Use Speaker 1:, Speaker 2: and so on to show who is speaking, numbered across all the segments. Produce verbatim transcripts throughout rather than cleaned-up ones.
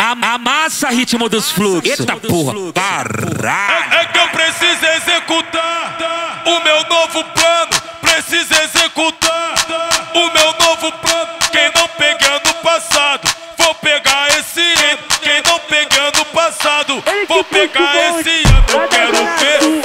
Speaker 1: Amassa ritmo dos fluxos. Eita porra, caralho.
Speaker 2: É, é que eu preciso executar o meu novo plano. Preciso executar o meu novo plano. Quem não pegar no passado, vou pegar esse ano. Quem não pegar no passado, vou pegar esse ano. Eu quero ver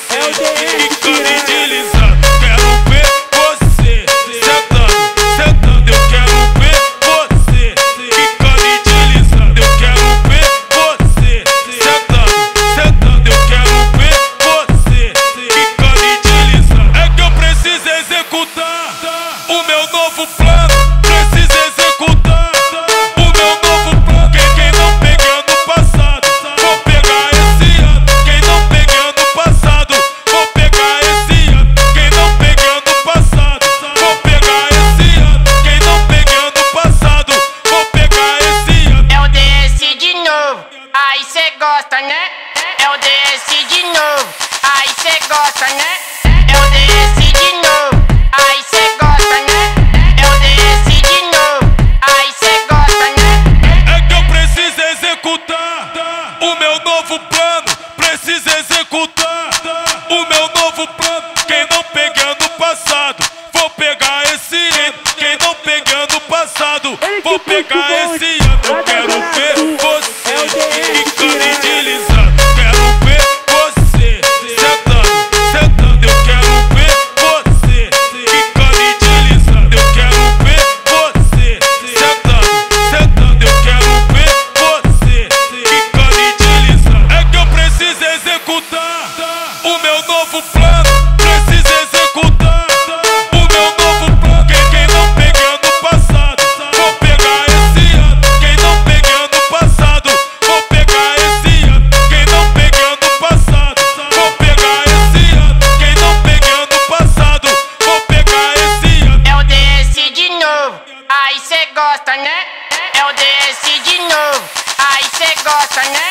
Speaker 2: você ficando indelizado. Quero ver você sentando, sentando. Eu quero ver você ficando indelizado. Eu quero ver você sentando, sentando. Eu quero ver você ficando indelizado. É que eu preciso executar o meu novo plano. Preciso executar o meu novo plano. Quem, quem não pegar no passado, vou pegar esse ano. Quem não pegar no passado, vou pegar esse ano. Quem não pegar no passado, vou pegar esse ano. Quem não pegar no passado, vou pegar esse ano.
Speaker 3: É o D S de novo, aí cê gosta, né? É o D S de novo, aí cê gosta, né? É o D S de novo, aí cê gosta, né? É o D S de novo, aí cê gosta, né?
Speaker 2: É que eu preciso executar o meu novo plano. Preciso executar o meu novo plano. Quem não pegar no passado, vou pegar esse ano. Quem não pegar no passado, vou pegar esse ano. Eu quero ver você ficando indelizado. Quero ver você sentando, sentando. Eu quero ver você ficando indelizado. Eu quero ver você sentando, sentando. Eu quero ver você ficando indelizado. É que eu preciso executar o meu novo plano. Preciso executar o meu novo plano. Quem, quem não pegar no passado, vou pegar esse ano. Quem não pegar no passado, vou pegar esse ano. Quem não pegar no passado, vou pegar esse ano. Quem não pegar no passado, vou pegar esse ano.
Speaker 3: É o D S de novo, aí cê gosta, né? É o D S de novo, aí cê gosta, né?